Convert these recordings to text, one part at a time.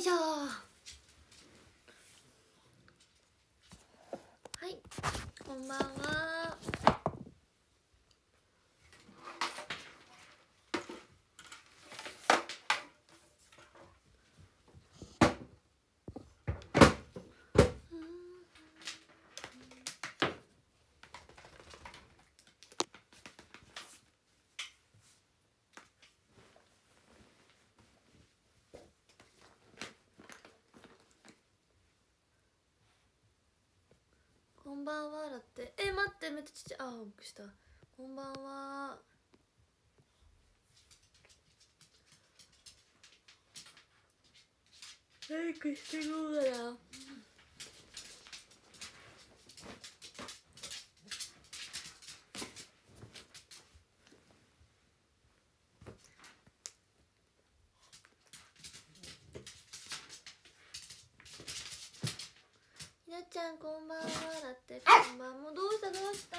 いしょ。はい、こんばんは。こんばんはだって。待って、めっちゃちっちゃい。あ、びっくりした。こんばんは。メイクしてるうだな。ひなちゃんこんばんはだって。こんばんも。どうしたどうした。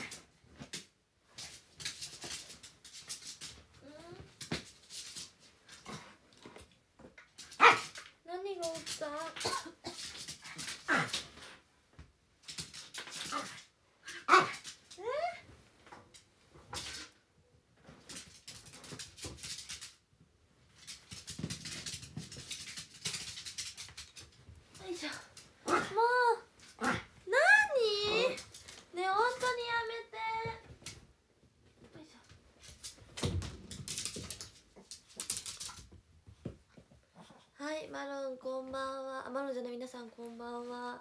何が起きた。よいしょ。もう何ねえ、本当にやめて。よいしょ。はい、マロンこんばんは。あ、マロンじゃない、皆さんこんばんは。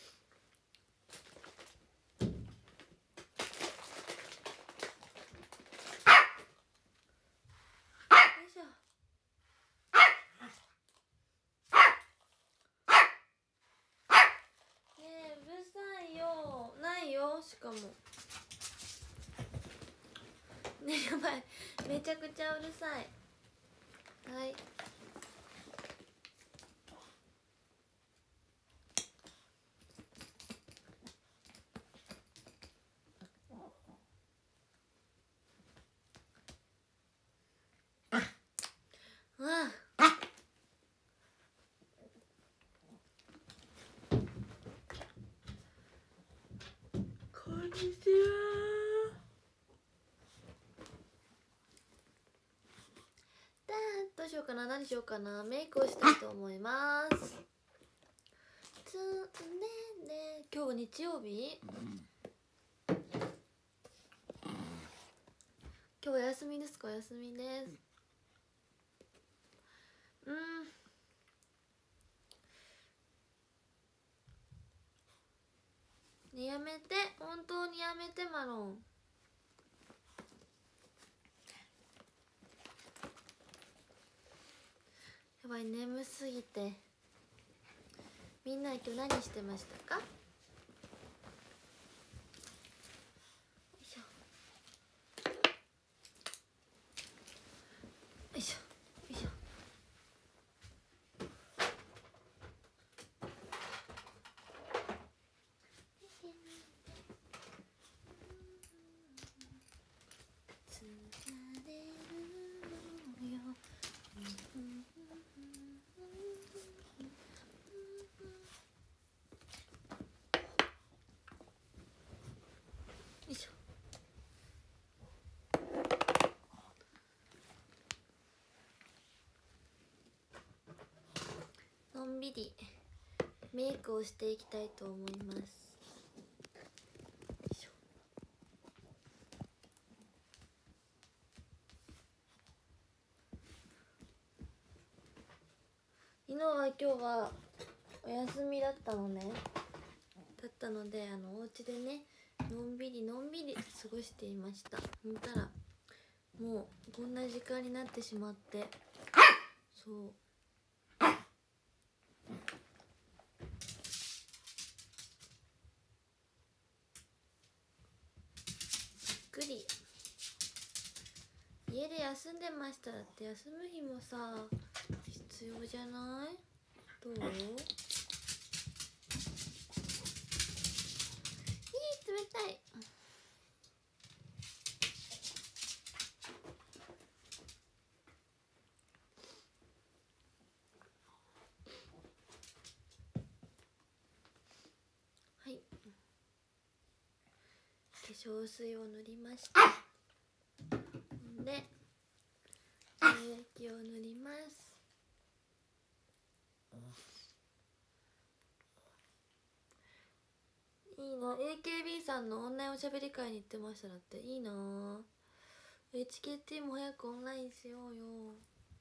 よいしょ。ねえ、うるさいよ。ないよ、しかも。ねえ、やばい。めちゃくちゃうるさい。はい。わあ。こんにちは。どうしようかな、何しようかな。メイクをしたいと思います。つねね、今日は日曜日。今日お休みですか。お休みです。ね、やめて、本当にやめて、マロン。やばい、眠すぎて。みんな今日何してましたか。よいしょよいしょよいしょ。疲れるよ。よいしょ。のんびりメイクをしていきたいと思います。よいしょ。昨日は今日はお休みだったので、お家でね、のんびり過ごしていました。そしたらもうこんな時間になってしまって、そう、びっくり。家で休んでました。だって休む日もさ必要じゃない。どう。冷たい。 粧水を塗りました。で乳液を塗ります。いいな。 AKB さんのオンラインおしゃべり会に行ってました。だっていいな。 HKT も早くオンラインしようよ。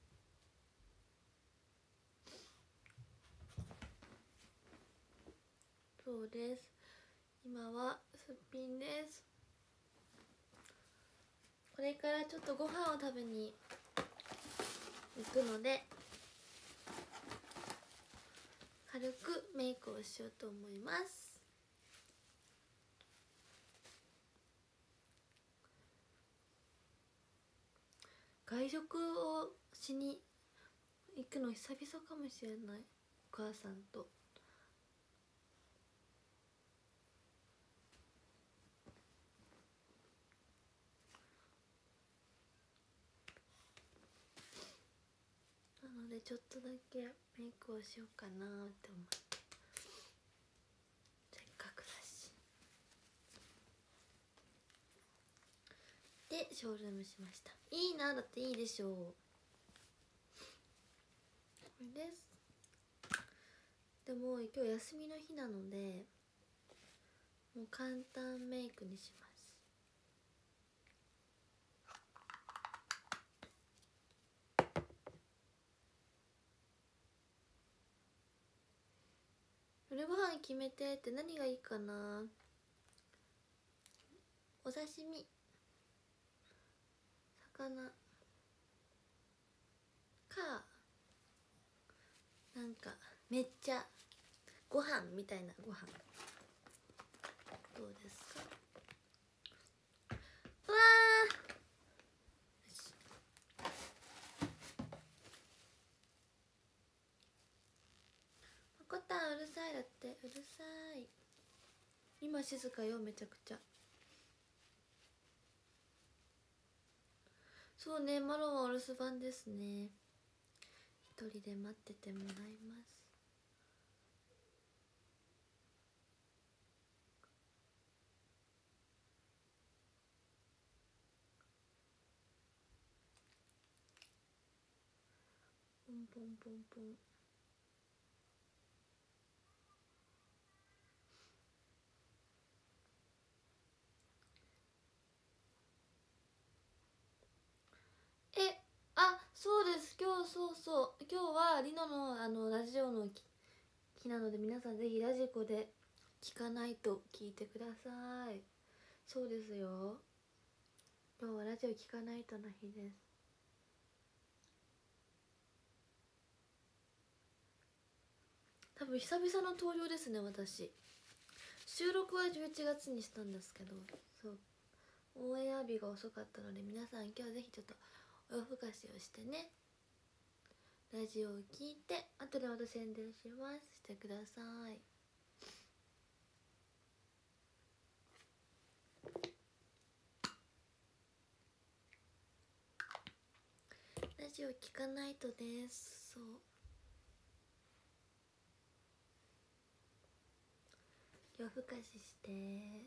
そうです。今はすっぴんです。これからちょっとご飯を食べに行くので軽くメイクをしようと思います。外食をしに行くの久々かもしれない。お母さんと。なのでちょっとだけメイクをしようかなって思って、せっかくだし。でショールームしました。いいな。だっていいでしょう。これです。でも今日休みの日なのでもう簡単メイクにします。夜ご飯決めてって何がいいかな。お刺身、魚かなんかめっちゃご飯みたいなご飯どうですか。うわー、よし。まこたんうるさい。だってうるさい。今静かよ、めちゃくちゃ。そうね、マロンはお留守番ですね。一人で待っててもらいます。ポンポンポンポン。そうです。今日今日はリノのラジオの日なので、皆さんぜひラジコで聞かないと聞いてください。そうですよ。今日はラジオ聞かないとの日です。多分久々の登場ですね。私収録は11月にしたんですけど、そうオンエア日が遅かったので、皆さん今日ぜひちょっとお夜更かしをしてね、ラジオを聞いて、後でまた宣伝します。してください。ラジオ聞かないとです。そう、夜更かしして。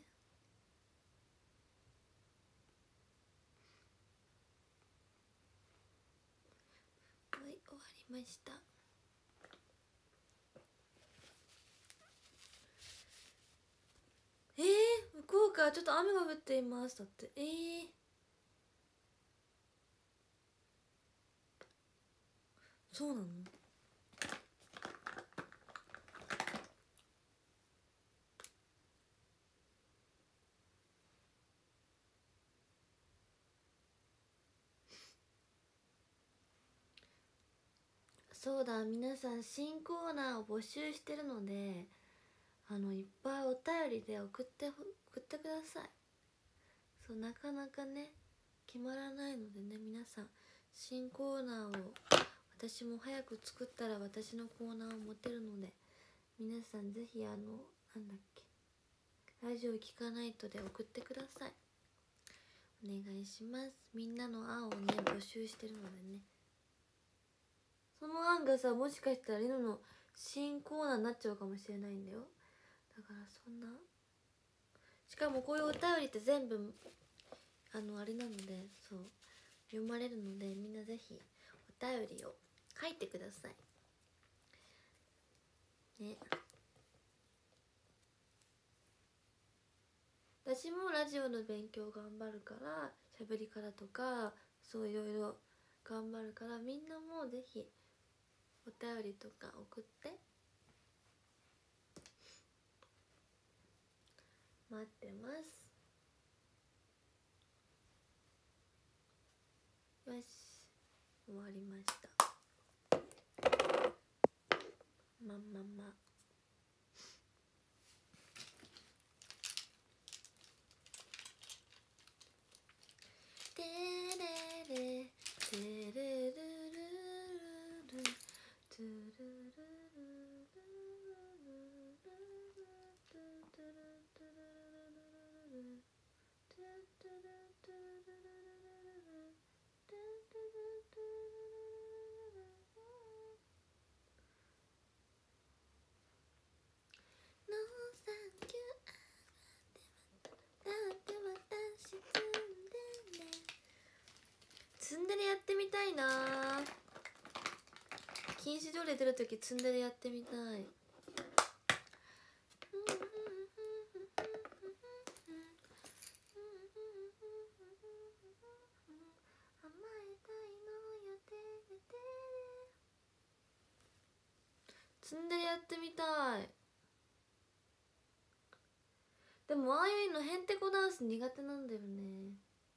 はい、終わりました。福岡はちょっと雨が降っています。だってそうなの。そうだ、皆さん新コーナーを募集してるので、いっぱいお便りで送ってください。そう、なかなかね決まらないのでね、皆さん新コーナーを、私も早く作ったら私のコーナーを持てるので、皆さんぜひなんだっけ、ラジオ聞かないとで送ってください。お願いします。みんなの案をね募集してるのでね、その案がさ、もしかしたらリノの新コーナーになっちゃうかもしれないんだよ。だからそんなしかもこういうお便りって全部あれなので、そう読まれるので、みんなぜひお便りを書いてくださいね。私もラジオの勉強頑張るから、喋り方とかそういろいろ頑張るから、みんなもぜひお便りとか送って、待ってます。よし、終わりました。まんまんま。てれれてれるるるトゥルルルツンデレやってみたいな。禁止条例出るときツンデレやってみたい。ツンデレやってみたい。でもああいうのへんてこダンス苦手なんだよね。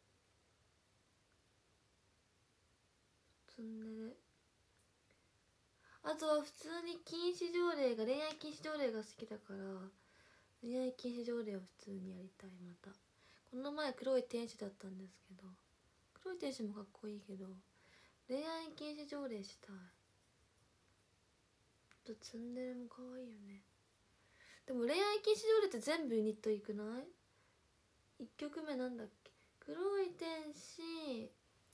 ツンデレ。あとは普通に禁止条例が、恋愛禁止条例が好きだから、恋愛禁止条例を普通にやりたい。またこの前黒い天使だったんですけど、黒い天使もかっこいいけど、恋愛禁止条例したい。とツンデレも可愛いよね。でも恋愛禁止条例って全部ユニットいくない？ 1 曲目なんだっけ？黒い天使、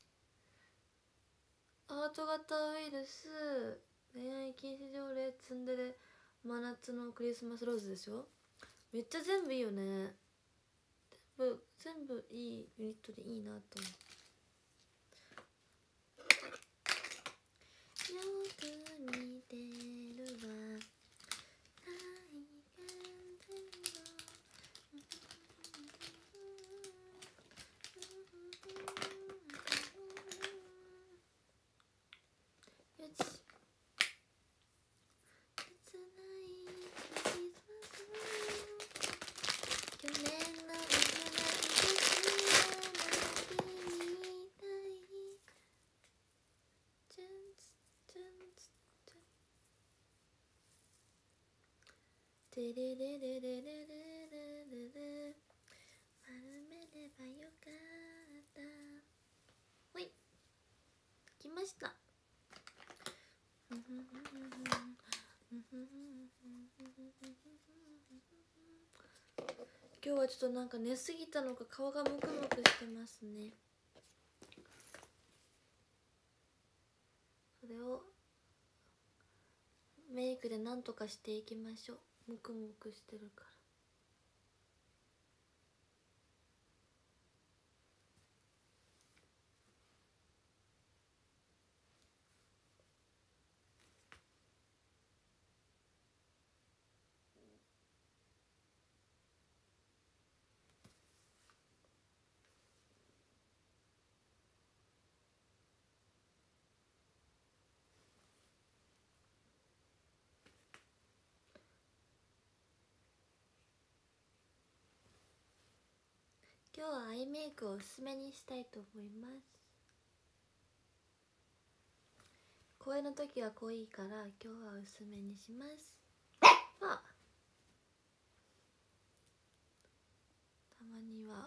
ハート型ウイルス、恋愛禁止条例、ツンデレ、真夏のクリスマスローズでしょ。めっちゃ全部いいよね。全部いいユニットでいいなと思う。よく似てるわテレレレレレレレレレ、丸めればよかった。ほい、来ました。今日はちょっとなんか寝すぎたのか顔がムクムクしてますね。それをメイクでなんとかしていきましょう。ムクムクしてるから。今日はアイメイクをおすすめにしたいと思います。声の時は濃いから今日は薄めにします。あ、たまには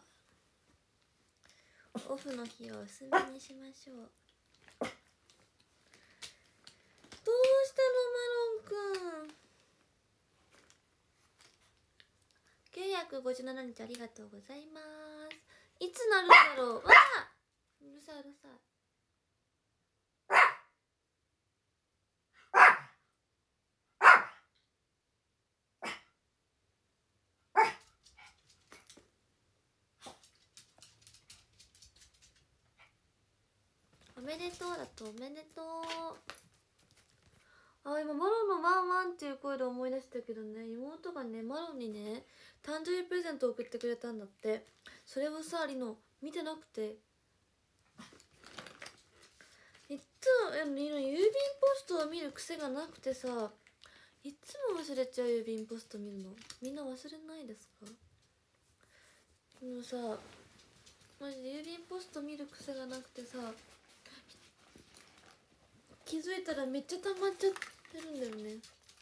オフの日は薄めにしましょう。どうしたのマロンくん。957日ありがとうございます。いつなるだろう。わあ、うるさいうるさい。 めでとうだとおめでとう。あ、今マロのワンワンっていう声で思い出したけどね、妹がねマロにね誕生日プレゼントを送ってくれたんだって。それをさリノ見てなくて、いっつもリノ郵便ポストを見る癖がなくてさ、いっつも忘れちゃう。郵便ポスト見るのみんな忘れないですか？でもさマジで郵便ポスト見る癖がなくてさ、気づいたらめっちゃ溜まっちゃってるんだよね。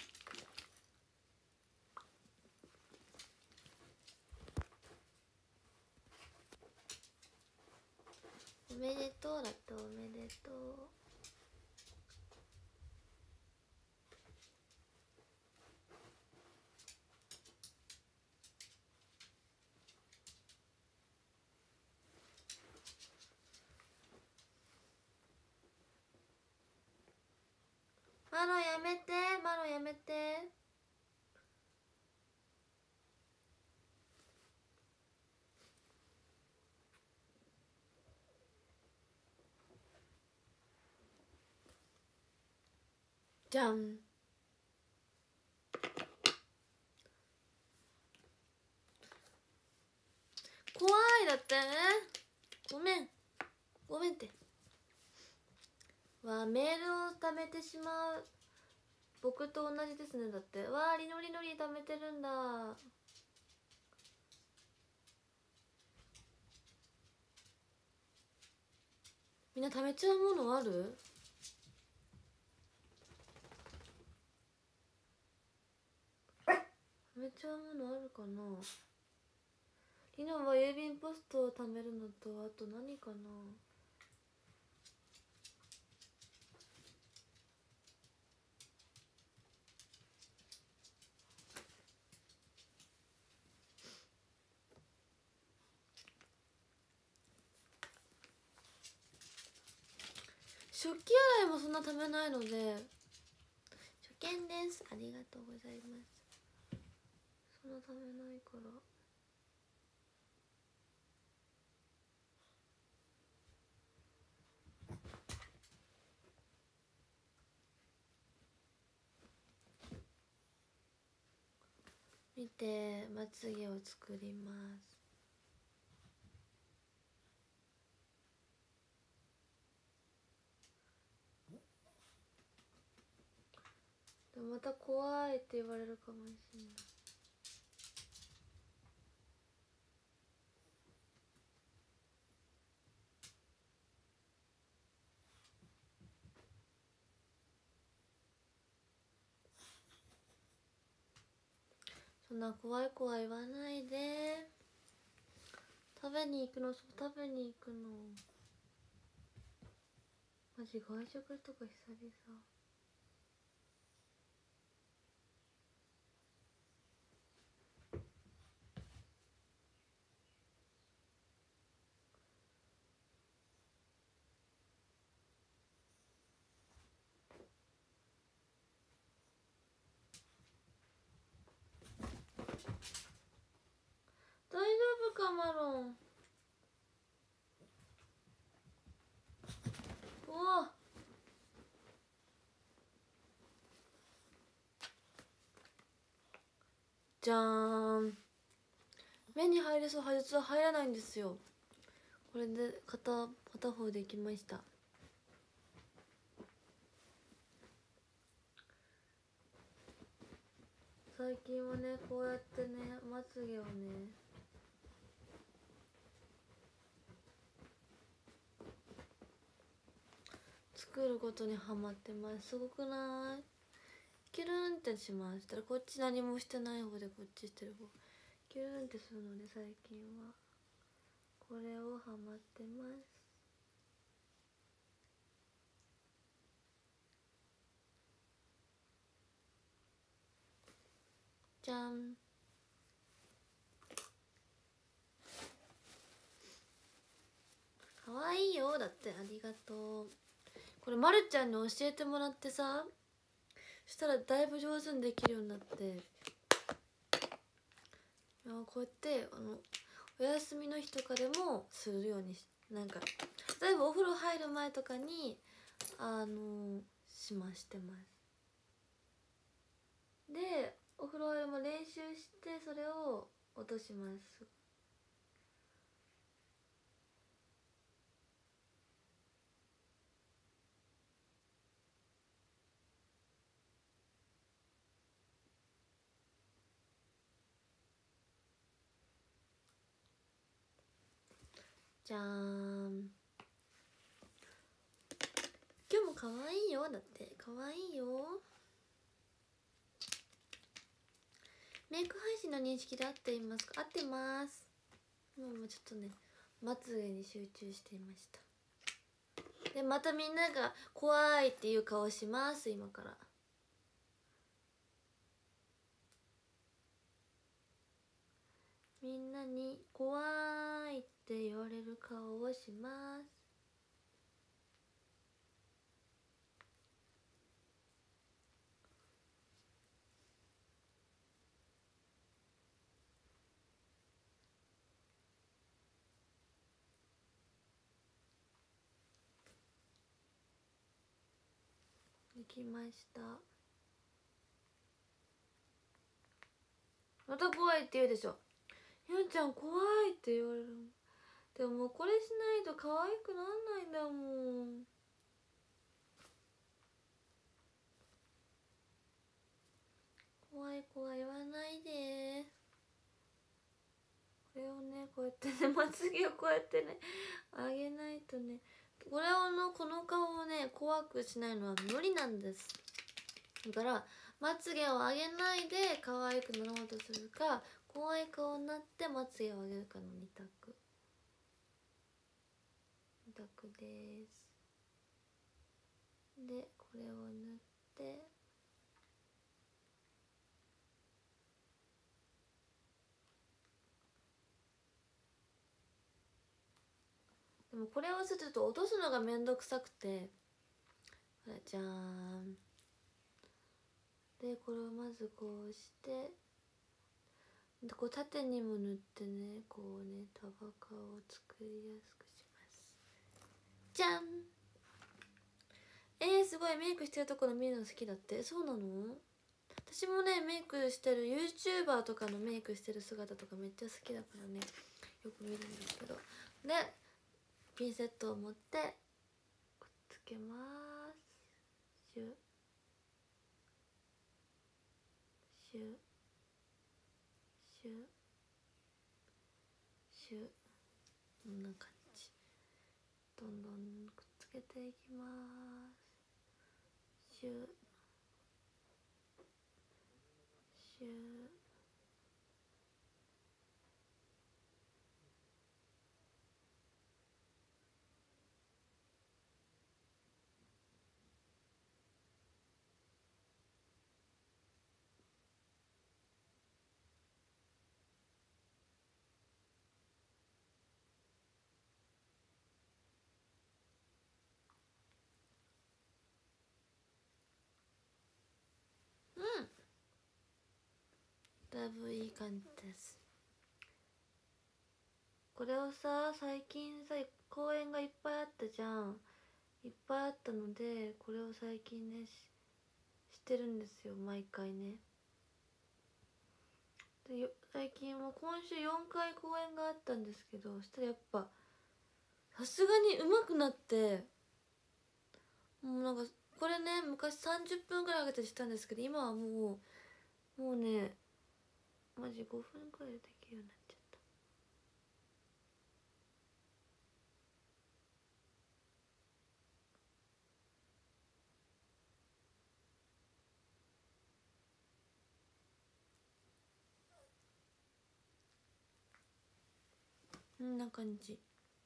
おめでとうだっておめでとう。マロやめて、マロやめて。じゃん。怖いだってね。ごめんごめんって。わ、メールを貯めてしまう。僕と同じですね。だってわあ、リノリノリ貯めてるんだ。みんな貯めちゃうものある？貯めちゃうものあるかな。リノは郵便ポストを貯めるのと、あと何かな。食器洗いもそんな貯めないので。初見です、ありがとうございます。そんな貯めないから。見て、まつげを作ります。でもまた怖いって言われるかもしれない。そんな怖い怖い言わないで。食べに行くの、そう食べに行くの。マジ外食とか久々。大丈夫かマロン。うわ、じゃーん。目に入れそう、実は入らないんですよ。これで片方できました。最近はねこうやってねまつげをね作ることにハマってます。すごくない？キュルンってします。したらこっち何もしてない方でこっちしてる方キュルンってするので、最近はこれをハマってます。じゃん。かわいいよ。だってありがとう。これまるちゃんに教えてもらってさ、そしたらだいぶ上手にできるようになって、いやこうやってお休みの日とかでもするようになんか例えばお風呂入る前とかにしてます。でお風呂入るも練習してそれを落とします。じゃーん、今日も可愛いよ。だって可愛いよ。メイク配信の認識で合っていますか？合ってます。もうちょっとねまつげに集中していました。でまたみんなが怖いっていう顔します。今からみんなに怖いって言われる顔をします。できました。また怖いって言うでしょ。ひょんちゃん怖いって言われる。でももうこれしないと可愛くなんないんだもん。怖い怖い言わないで。これをねこうやってねまつげをこうやってね上げないとね、これをこの顔をね怖くしないのは無理なんです。だからまつげを上げないで可愛くなろうとするか、怖い顔になってまつげを上げるかの2択。2択です。でこれを塗って、でもこれをすると落とすのがめんどくさくて、ほらじゃーん。でこれをまずこうして、でこう縦にも塗ってね、こうね束感を作りやすくします。じゃん。すごいメイクしてるところ見るの好きだって。そうなの？私もねメイクしてる YouTuber とかのメイクしてる姿とかめっちゃ好きだからね、よく見るんですけど。でピンセットを持ってくっつけます。シュッシュッシュッシュッ、こんな感じ。どんどんくっつけていきます。シュッシュッ。うん、だいぶいい感じです。これをさ、最近さ公演がいっぱいあったじゃん。いっぱいあったのでこれを最近ねしてるんですよ、毎回ね。で最近は今週4回公演があったんですけど、そしたらやっぱさすがに上手くなって、もうなんかこれね昔30分ぐらい上げたりしたんですけど、今はもうねマジ5分くらいでできるようになっちゃった。こんな感じ。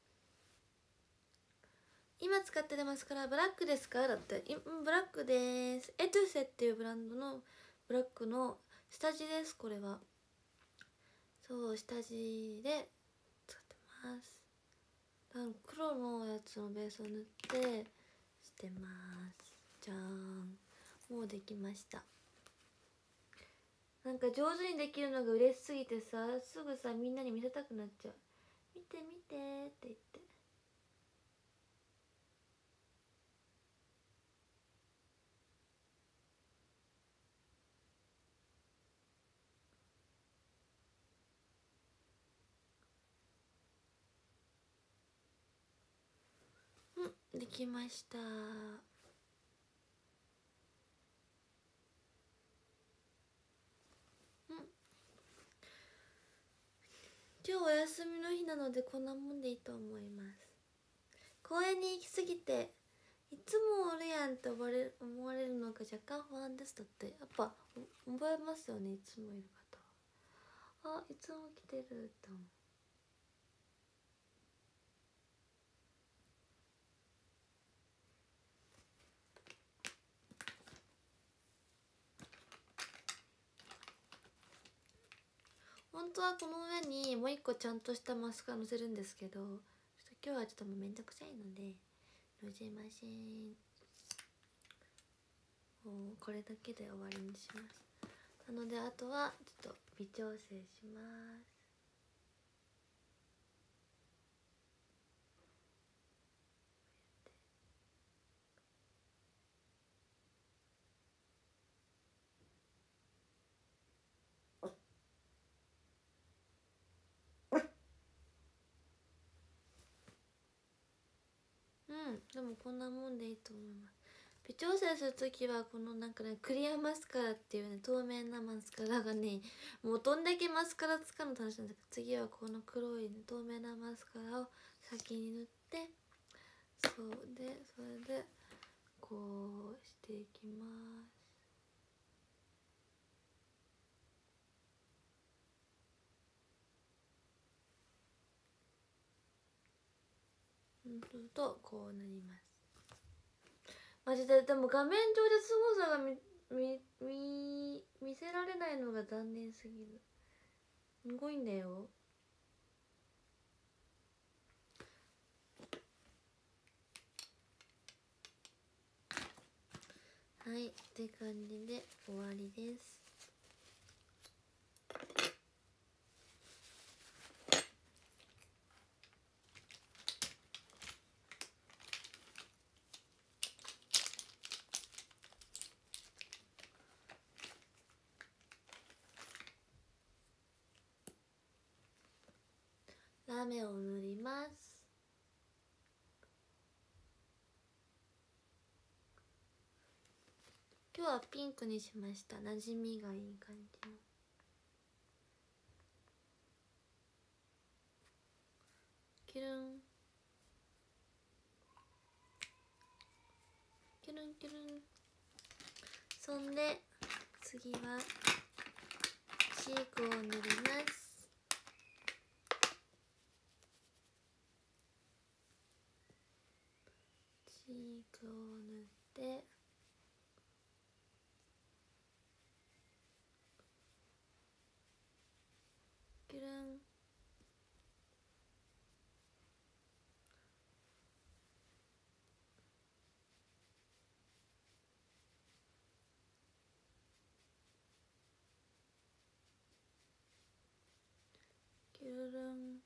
今使ってるマスカラブラックですか？だって。ブラックです。エトゥセっていうブランドのブラックの下地です。これはそう下地で使ってます。黒のやつのベースを塗ってしてます。じゃーん、もうできました。なんか上手にできるのが嬉しすぎてさ、すぐさみんなに見せたくなっちゃう。見て見てって言って。 きました。今日お休みの日なのでこんなもんでいいと思います。公園に行きすぎていつもおるやんって思われるのが若干不安です。だってやっぱ覚えますよね、いつもいる方は。あ、いつも来てるって思う。本当はこの上にもう一個ちゃんとしたマスカラのせるんですけど、今日はちょっともうめんどくさいのでのせません。もうこれだけで終わりにします。なのであとはちょっと微調整します。でもこんなもんでいいと思います。微調整するときはこのなんかね、クリアマスカラっていうね、透明なマスカラがね、もうどんだけマスカラ使うの楽しいんですけど、次はこの黒い、ね、透明なマスカラを先に塗って、そうで、それでこうしていきます。するとこうなります。マジで。でも画面上ですごさが見せられないのが残念すぎる。すごいんだよ。はいって感じで終わりです。ラメを塗ります。今日はピンクにしました。馴染みがいい感じの。キュルンキュルンキュルン。そんで次はチークを塗ります。チークを塗ってキュルン。キュルン。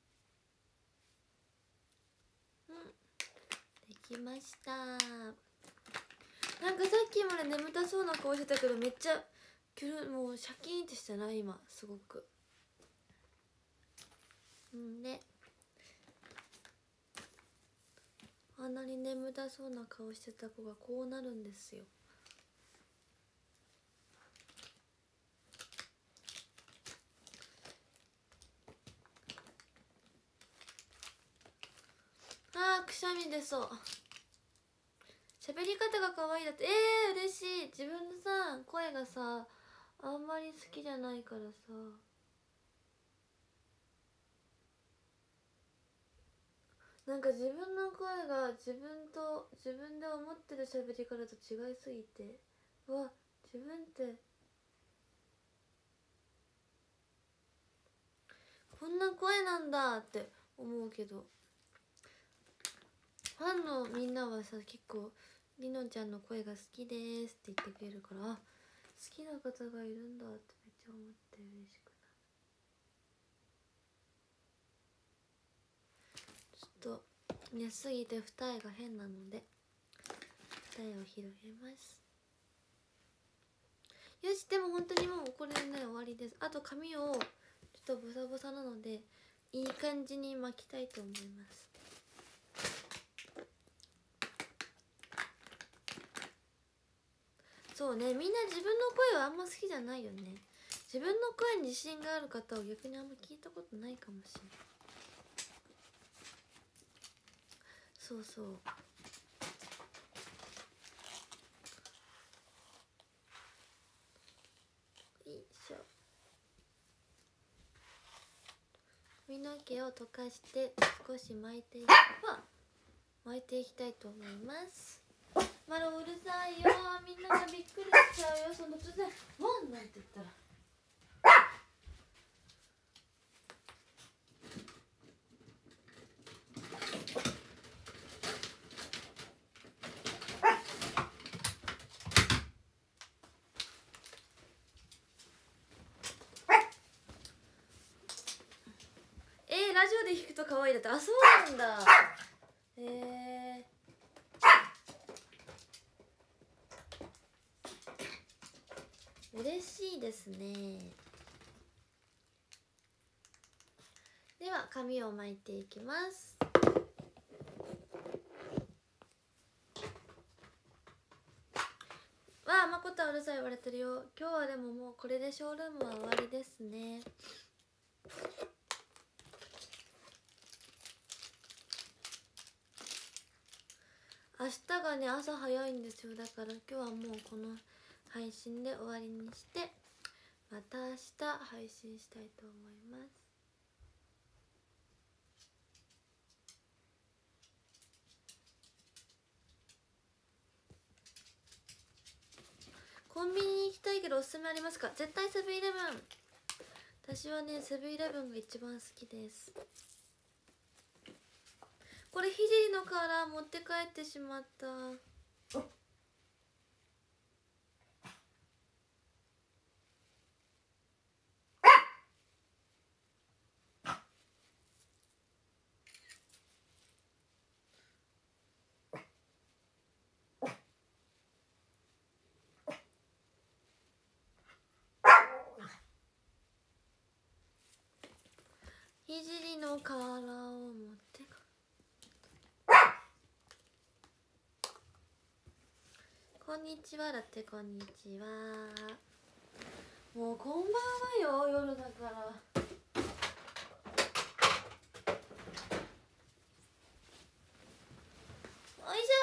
できました。なんかさっきまで眠たそうな顔してたけど、めっちゃもうシャキーンってしたな今すごく。であんなに眠たそうな顔してた子がこうなるんですよ。くしゃみ出そう。喋り方が可愛いだって。嬉しい。自分のさ声がさあんまり好きじゃないからさ、なんか自分の声が自分で思ってる喋り方と違いすぎて、うわ、自分ってこんな声なんだって思うけど、ファンのみんなはさ結構りのちゃんの声が好きですって言ってくれるから、あ、好きな方がいるんだってめっちゃ思って嬉しくなる。ちょっと寝すぎて二重が変なので二重を広げます。よし、でも本当にもうこれでね終わりです。あと髪をちょっとボサボサなのでいい感じに巻きたいと思います。 そうね、みんな自分の声はあんま好きじゃないよね。自分の声に自信がある方を逆にあんま聞いたことないかもしれない。そうそう、よいしょ。髪の毛を溶かして少し巻いていきたいと思います。マロうるさいよ、みんながびっくりしちゃうよ。その突然ワンなんて言ったら。ラジオで弾くと可愛いだって。あ、そうなんだ。嬉しいですね。では髪を巻いていきます。わあ、まこたうるさい言われてるよ。今日はでももうこれでショールームは終わりですね。明日がね朝早いんですよ。だから今日はもうこの配信で終わりにして、また明日配信したいと思います。コンビニに行きたいけどおすすめありますか？絶対セブンイレブン。私はねセブンイレブンが一番好きです。これひじりのカラー持って帰ってしまった。ひじりのカラーを持ってか。こんにちはだって。こんにちは。もうこんばんはよ、夜だから。おいし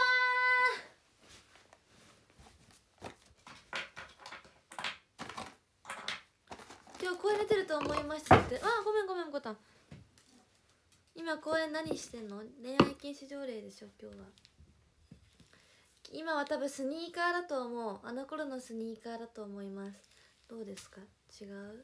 ょー。今日公園出てると思いましたって。あ、ごめんごめん、コタン。今公園何してんの？恋愛禁止条例でしょ今日は。今は多分スニーカーだと思う。あの頃のスニーカーだと思います。どうですか？違う？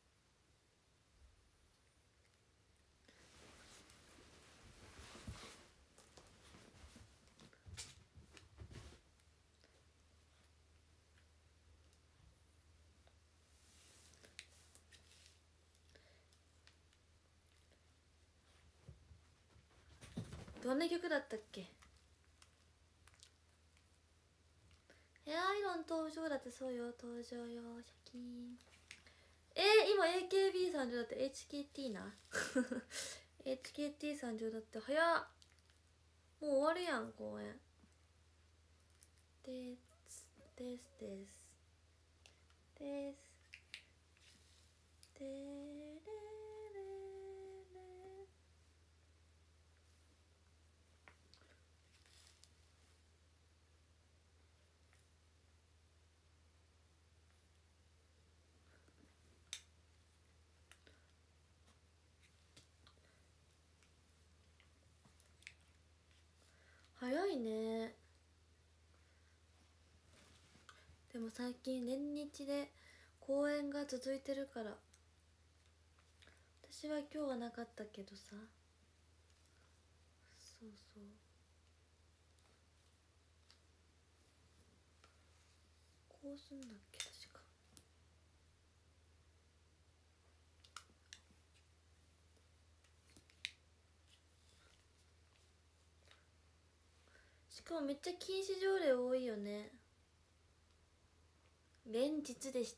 どんな曲だったっけ？ヘアアイロン登場だって。そうよ、登場よ、シャキーン。今 AKB 参上だって。 HKT なHKT 参上だって。早っ。もう終わるやん公演。ですですですですでれれれ。早いね。でも最近連日で公演が続いてるから。私は今日はなかったけどさ。そうそう。こうすんだっけ確か。しかもめっちゃ禁止条例多いよね。連日でした。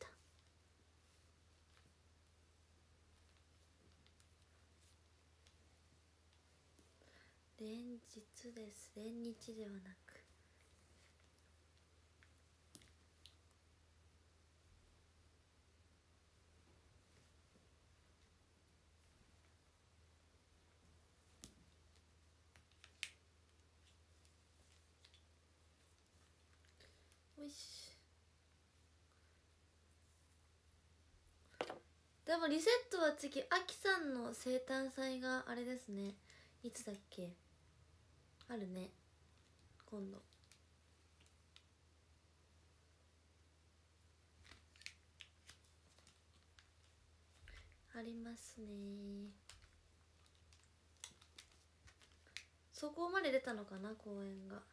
連日です。連日ではなく。 よし。でもリセットは次あきさんの生誕祭があれですね。いつだっけ。あるね今度。ありますね。そこまで出たのかな公演が。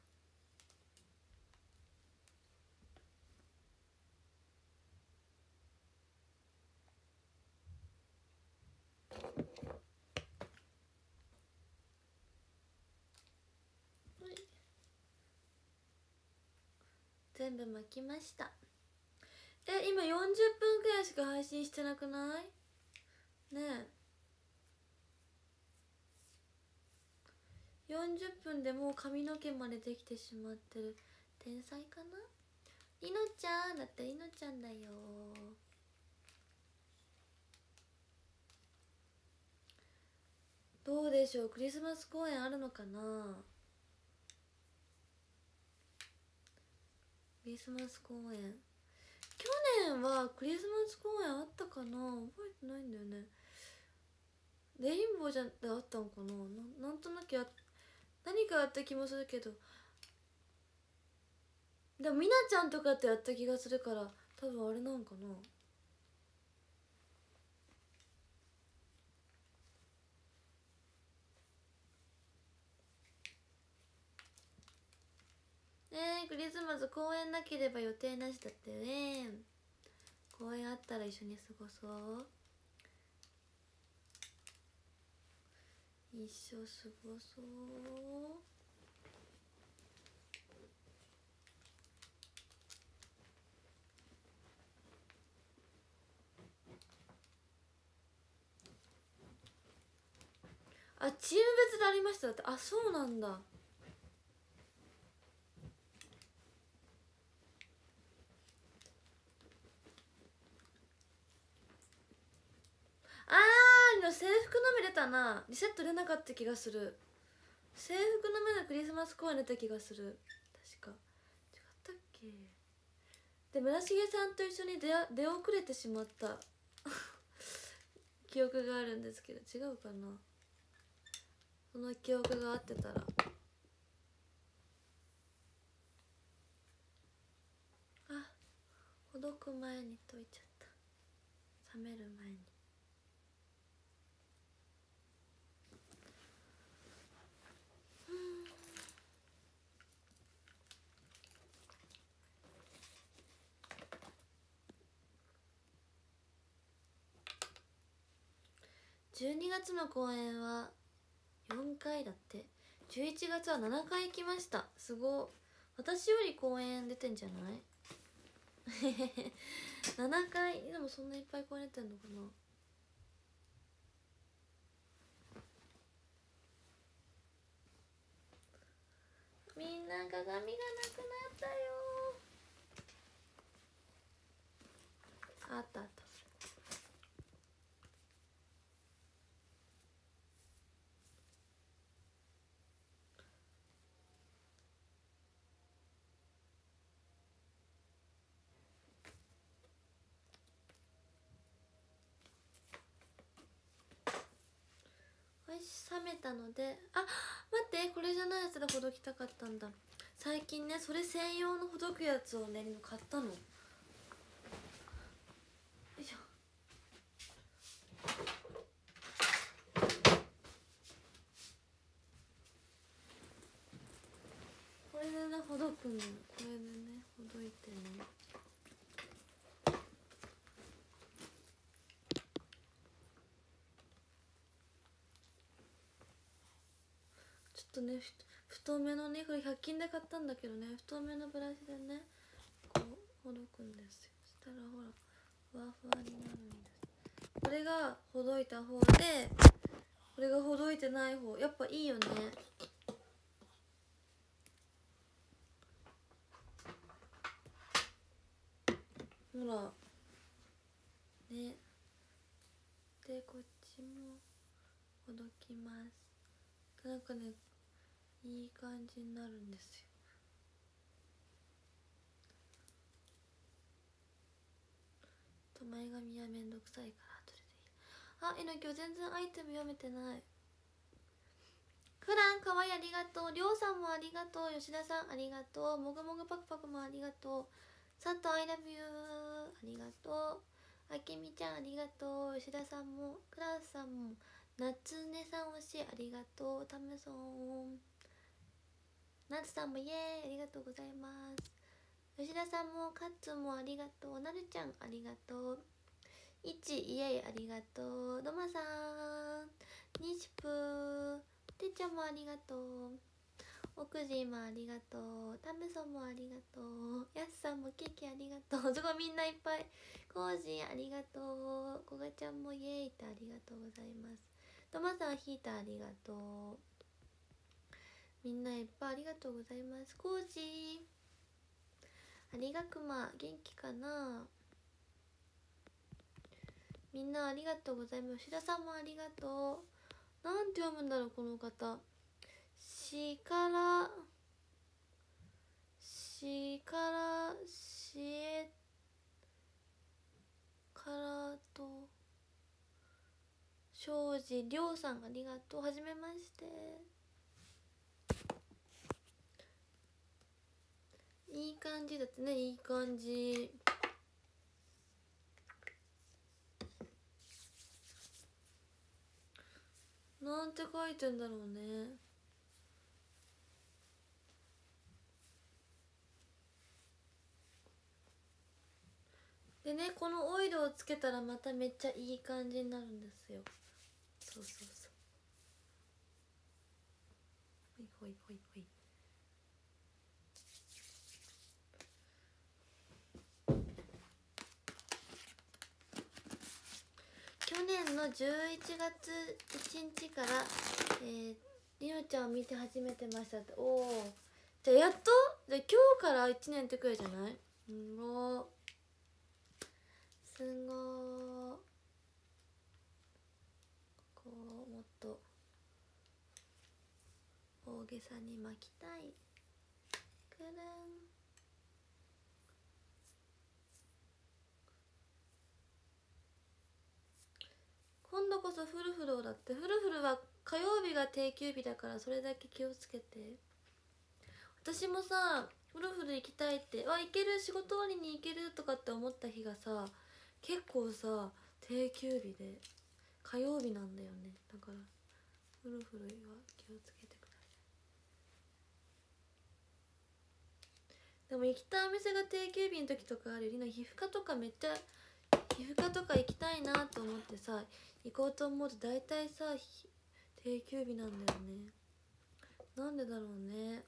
全部巻きました。今40分くらいしか配信してなくないねえ。40分でもう髪の毛までできてしまってる。天才かな。いのちゃんだっていのちゃんだよ。どうでしょう、クリスマス公演あるのかな。クリスマス公演、去年はクリスマス公演あったかな、覚えてないんだよね。レインボーじゃであったのかな。なんとなく何かやった気もするけど、でもみなちゃんとかってやった気がするから、多分あれなんかな。クリスマス公演なければ予定なしだったよね。公演あったら一緒に過ごそう。一生過ごそう。あ、チーム別でありましたって。あ、そうなんだ。制服の目出たな。リセット出なかった気がする。制服の目のクリスマス公演出た気がする。確か違ったっけ。で村重さんと一緒に出遅れてしまった記憶があるんですけど、違うかな。その記憶が合ってたら。あ、ほどく前に解いちゃった。冷める前に。12月の公演は4回だって。11月は7回行きました。すごい。私より公演出てんじゃない7回でもそんないっぱい公演出てんのかな。みんな鏡がなくなったよ。あったあった。よし、冷めたので、あ、待って、これじゃないやつでほどきたかったんだ。最近ね、それ専用のほどくやつをね買ったの。よいしょ。これでねほどくの。これでねほどいてね。ちょっとね太めのね、これ100均で買ったんだけどね、太めのブラシでねこうほどくんですよ。そしたらほらふわふわになるんです。これがほどいた方で、これがほどいてない方、やっぱいいよね。ほらね。でこっちもほどきます。なんかねいい感じになるんですよ。 と前髪はめんどくさいから後でいい。今日全然アイテム読めてない。フランかわいい、ありがとう。りょうさんもありがとう。吉田さんありがとう。もぐもぐパクパクもありがとう。佐藤 I love you ありがとう。あきみちゃんありがとう。吉田さんもクラウスさんも夏音さん推しありがとう。タムソンナツさんもイエーイありがとうございます。吉田さんもカッツンもありがとう。なるちゃんありがとう。いちイエイありがとう。ドマさんニシプーてっちゃんもありがとう。オクジーもありがとう。タムソンもありがとう。ヤスさんもケーキありがとう。すごいみんないっぱい。コージーありがとう。コガちゃんもイエーイってありがとうございます。トマさんヒーターありがとう。みんないっぱいありがとうございます。コージーありがくま元気かな。みんなありがとうございます。吉田さんもありがとう。なんて読むんだろうこの方。しからしえからと庄司りょうさんありがとう。はじめまして。いい感じだってね。いい感じ。なんて書いてんだろうね。でね、このオイルをつけたらまためっちゃいい感じになるんですよ。そうそうそう。ほいほいほいほい。去年の11月1日からりのちゃんを見て始めてましたって。おお、じゃあやっとじゃあ今日から1年ってくらいじゃない？もうすごー。こうもっと大げさに巻きたい。くるん。今度こそフルフルだって。フルフルは火曜日が定休日だから、それだけ気をつけて。私もさフルフル行きたいって、行ける、仕事終わりに行けるとかって思った日がさ結構さ定休日で火曜日なんだよね。だからフルフルは気をつけてください。でも行きたいお店が定休日の時とかあるよりな。皮膚科とかめっちゃ皮膚科とか行きたいなと思ってさ行こうと思うと大体さ定休日なんだよね。なんでだろうね。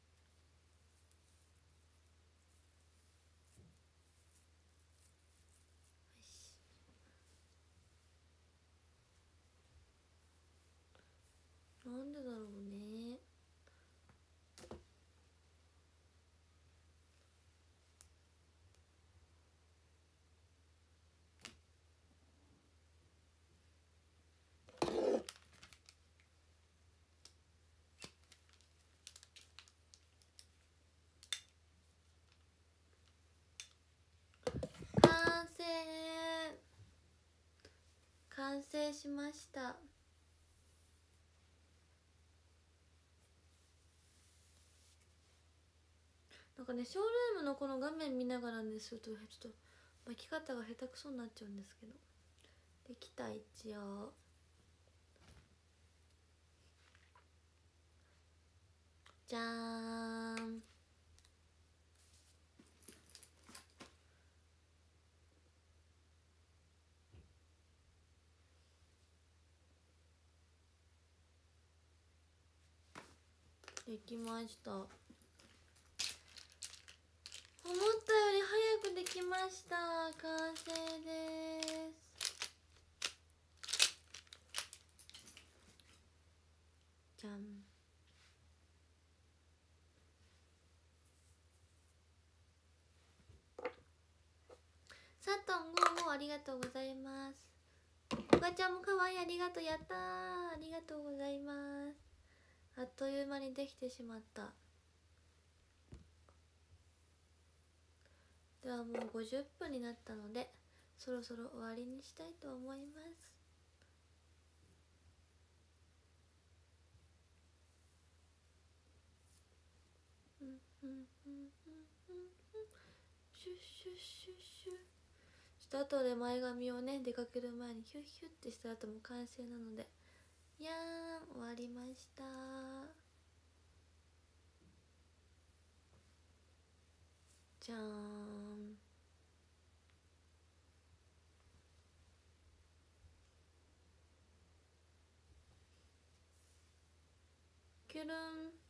なんでだろうね。完成しました。なんかね、ショールームのこの画面見ながらねするとちょっと巻き方が下手くそになっちゃうんですけど、できた。一応じゃーん。できました。思ったより早くできました。完成です。じゃん。サトンゴーもありがとうございます。おがちゃんもかわいい、ありがとう。やったー、ありがとうございます。あっという間にできてしまった。ではもう50分になったのでそろそろ終わりにしたいと思います。シュッシュッシュッシュッ。ちょっと後で前髪をね出かける前にヒュッヒュッってした後も完成なので、いやー終わりました。じゃーん。キュルン。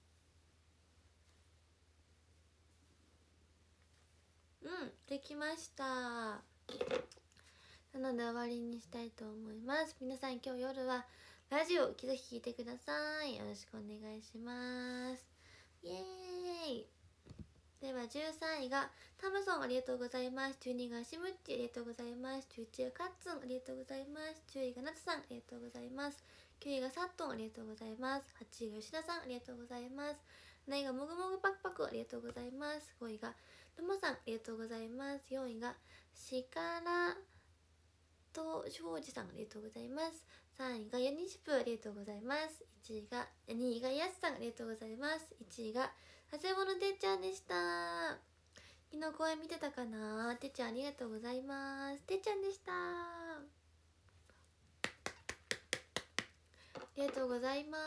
できました。なので終わりにしたいと思います。皆さん今日夜はラジオぜひ聴いてください。よろしくお願いします。イエーイ。では13位がタムソンありがとうございます。12位がシムッチありがとうございます。11位がカッツンありがとうございます。10位がナツさんありがとうございます。9位がサットンありがとうございます。8位が吉田さんありがとうございます。7位がもぐもぐパクパクありがとうございます。5位がルマさんありがとうございます。4位がシカラと庄司さんありがとうございます。3位がヤニシプありがとうございます。2位がヤスさんありがとうございます。1位が長谷物てっちゃんでした。昨日公演見てたかな。てっちゃんありがとうございます。てっちゃんでした。ありがとうございます。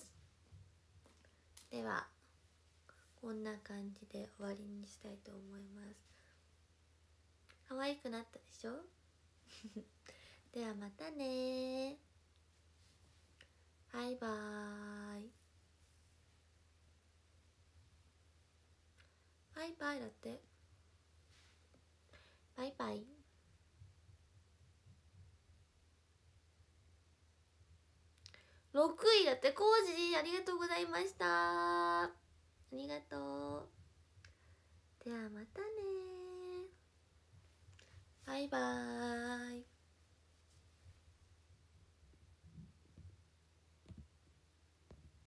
ではこんな感じで終わりにしたいと思います。可愛くなったでしょではまたね。バイバーイ。バイバイだって。バイバイ。6位だって。コージありがとうございました。ありがとう。ではまたね。バイバーイ。